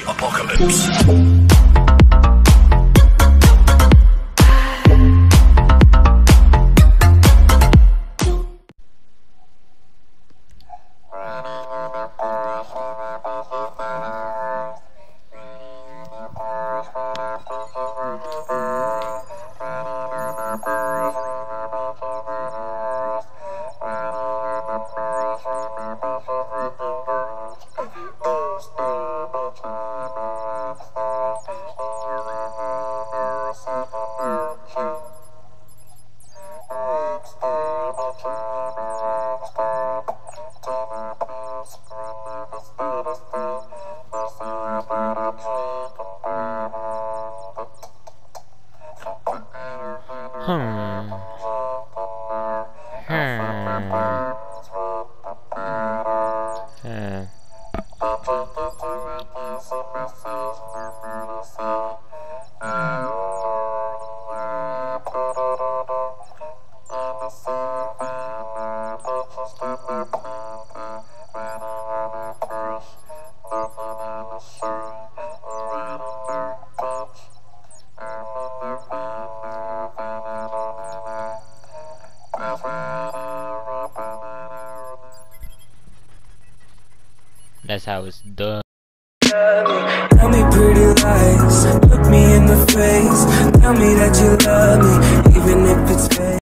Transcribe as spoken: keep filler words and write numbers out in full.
Apocalypse. Hmm. Hmm. Hmm. That's how it's done. Tell me pretty lies, look me in the face. Tell me that you love me, even if it's fake.